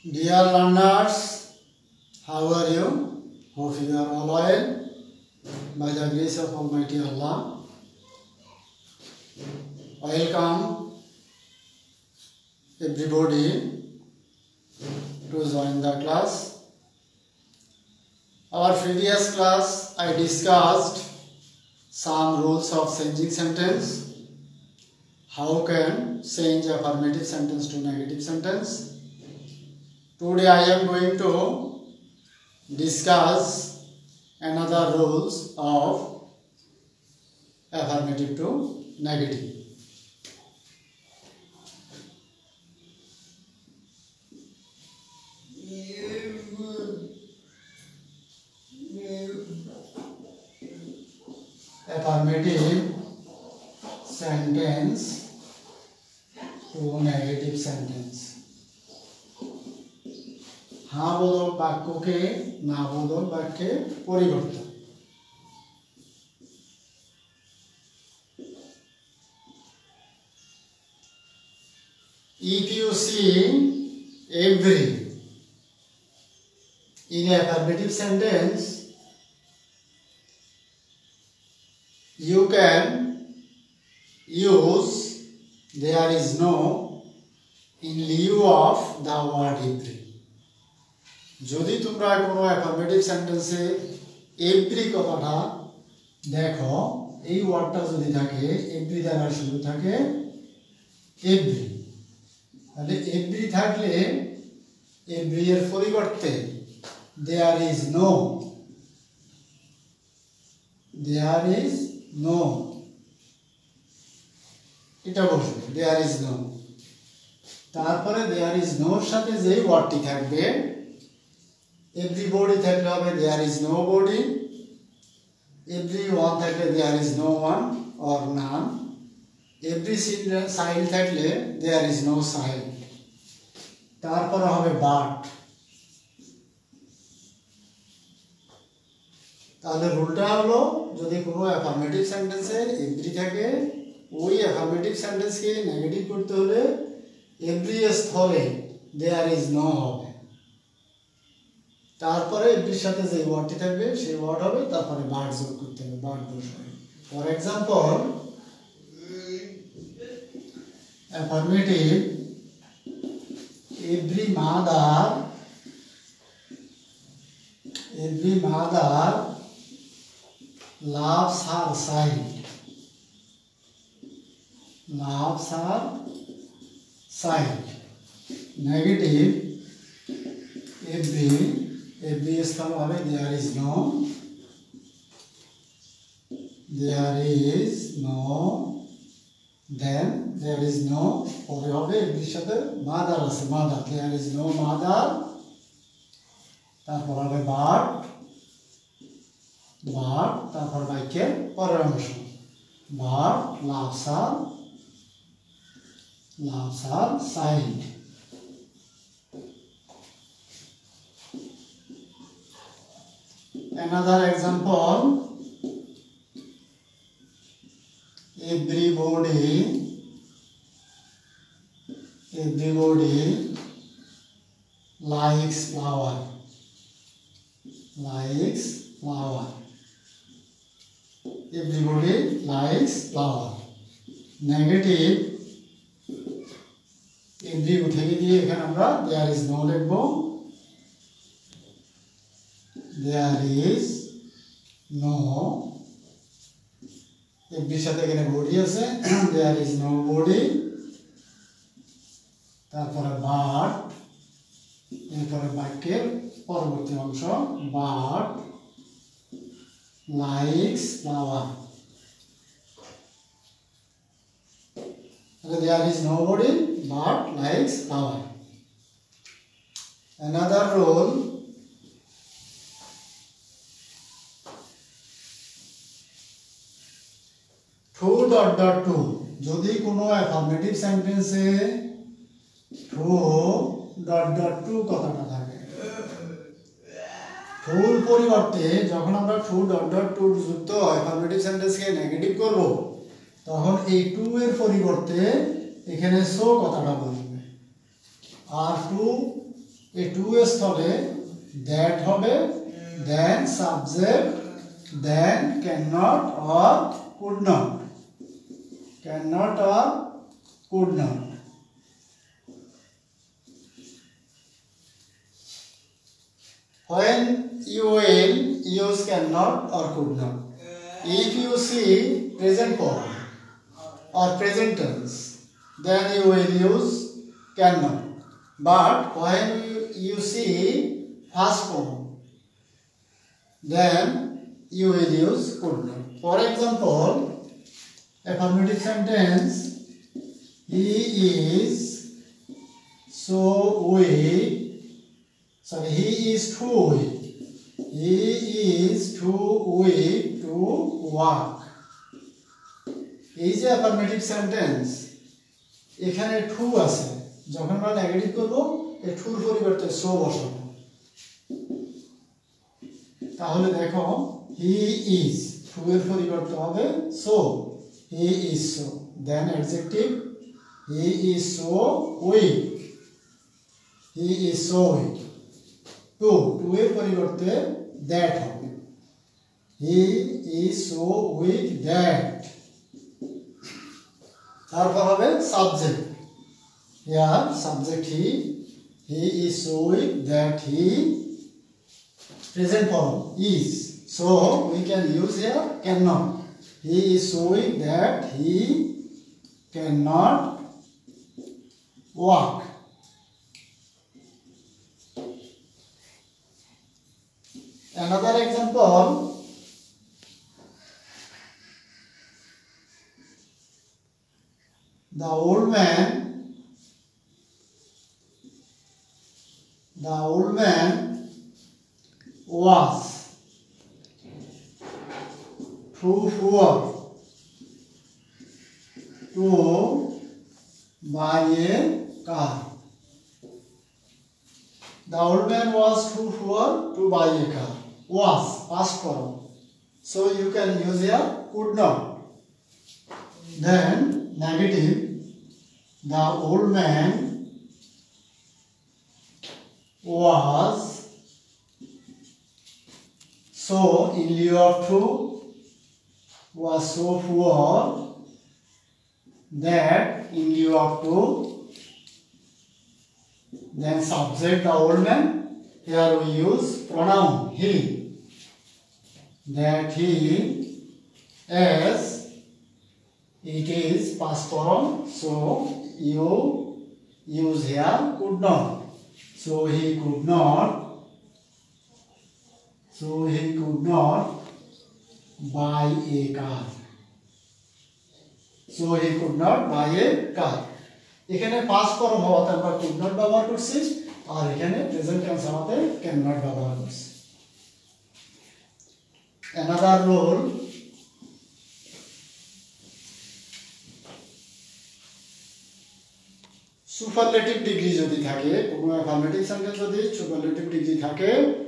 Dear learners, how are you? Hope you are all well by the grace of Almighty Allah. Welcome everybody to join the class. Our previous class I discussed some rules of changing sentence. How can change affirmative sentence to negative sentence? Today I am going to discuss another rules of affirmative to negative. Affirmative sentence to negative sentence. हाँ बोधक वाक्य के ना बोधक वाक्य परिवर्तन. If you see every in affirmative sentence, you can use there is no in lieu of the word every. যদি তোমরা কোনো অ্যাফার্মেটিভ সেন্টেন্সে এভরি কথাটা দেখো, এই ওয়ার্ডটা যদি থাকে এভরি দ্বারা শুরু থাকে এভরি, তাহলে এভরি থাকলে এভরি এর পরিবর্তে there is no, there is no এটা বসবে, দেয়ার ইজ নো। তারপরে দেয়ার ইজ নোর সাথে যে ওয়ার্ডটি থাকবে, everybody থাকলে হবে there is nobody, everyone থাকলে there is no one or none, every child থাকলে there is no child, তারপরে হবে but। তাহলে রুলটা হলো যদি কোনো অ্যাফার্মেটিভ সেন্টেন্সে এভরি থাকে, ওই অ্যাফার্মেটিভ সেন্টেন্সকে নেগেটিভ করতে হলে এভরি স্থলে there is no হবে, তারপরে এর সাথে যে ওয়ার্ডটি থাকবে সেই ওয়ার্ড হবে, তারপরে বার্ড যোগ করতে হবে, বার্ড বসবে। For example affirmative every mother loves her child, loves her child. Negative every স্থল হবে there is no, there is no, then there is no পরে হবে এর সাথে মাদার আছে, mother, there is no mother, তারপর হবে বার্ড, তারপর বাক্যের পরের অংশ but loves her child. Another example, everybody likes flower, everybody likes flower। Negative every উঠে দিয়ে এখানে আমরা there is no লিখব, there is no, এর সাথে এখানে বডি আছে there is no body, তারপরে বার্ড, এরপরে বাক্যের পরবর্তী অংশ but likes flower, there is nobody but likes flower। Another rule, too dot dot to, যদি কোনো অ্যাফার্মেটিভ সেন্টেন্সে টু ডট ডট টু কথাটা থাকে, টুর পরিবর্তে যখন আমরা টু ডট ডট টু যুক্ত অ্যাফার্মেটিভ সেন্টেন্সকে নেগেটিভ করব, তখন এই টু এর পরিবর্তে এখানে সো কথাটা বলবে, আর টু এই টু স্থলে দ্যাট হবে, then subject, then can not or could not, can not or could not. When you will use cannot or could not. If you see present form or present tense, then you will use cannot. But when you see past form, then you will use could not. For example, affirmative sentence: he is so weak. Sorry, he is too weak. He is too weak to walk. এই যে affirmative sentence, এখানে two আছে, যখন আমরা negative করব এই টুর পরিবর্তে so বসাবো। তাহলে দেখো হি ইজ, টু এর পরিবর্তে হবে so, he is so. Then adjective: he is so weak, he is so weak. To এর পরিবর্তে দ্যাট হবে, he is so weak that. তারপর হবে সাবজেক্ট, ইয়ার subject he is so weak that he, present form is, so we can use here can not. He is so weak that he can not walk. Another example: the old man was too poor to buy a car. The old man was too poor to buy a car. Was, past form. So you can use here could not. Then negative: the old man was so, in lieu of to, was so poor that, in lieu of to, then subject the old man. Here we use pronoun he, that he, as it is past form, so you use here could not. So he could not buy a car. So he could not buy a car. এখানে past form হওয়াতে আমরা could not ব্যবহার করছি, আর এখানে present tense হওয়াতে can not ব্যবহার করছি। Another rule: সুপারলেটিভ ডিগ্রি যদি থাকে, কোনো অ্যাফার্মেটিভ সেন্টেন্স যদি সুপারলেটিভ ডিগ্রি থাকে,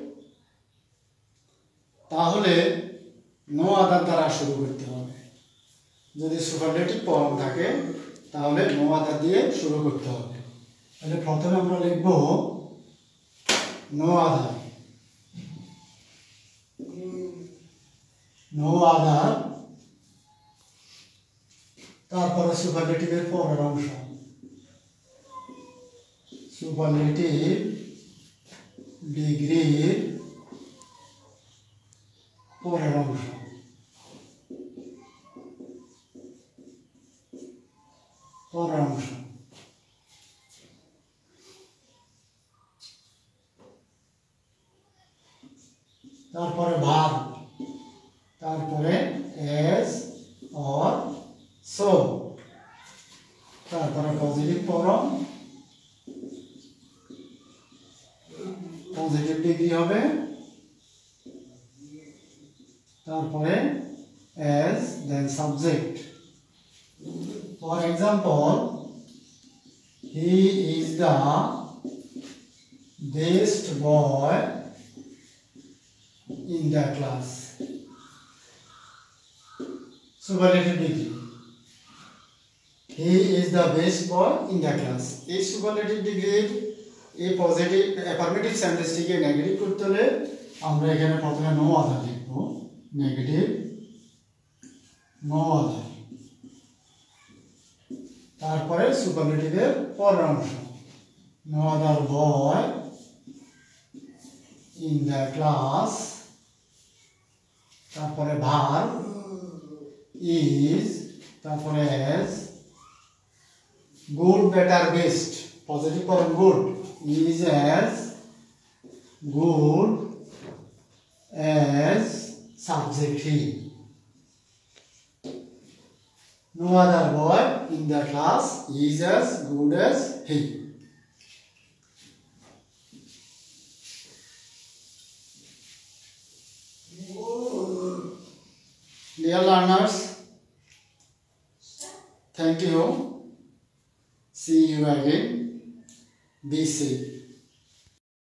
তাহলে নো আদার দ্বারা শুরু করতে হবে। যদি সুপারলেটিভ ফর্ম থাকে তাহলে নো আদার দিয়ে শুরু করতে হবে। তাহলে প্রথমে আমরা লিখব নো আদার, নো আদার, তারপরে সুপারলেটিভের পরের অংশ, সুপারলেটিভ ডিগ্রির পরের অংশ। তারপরে ভার্ব, তারপরে এজ অর সো, তারপরে পজিটিভ ফর্ম, পজিটিভ ডিগ্রি হবে, তারপরে as, then subject. For example, he is the best boy in the class. Superlative degree. He is the best boy in the class. এই superlative degree এই positive affirmative সেন্টেন্সটিকে negative করতে হলে আমরা এখানে প্রথমে নো আদার লিখব, নেগেটিভ নো আদার, তারপরে সুপারলেটিভের পরের অংশ, no other boy in the class, তারপরে ভার্ব ইজ, তারপরে as, good better best, positive form good, is as good as subject he. No other boy in the class is as good as he. Dear learners, thank you. See you again. Be safe.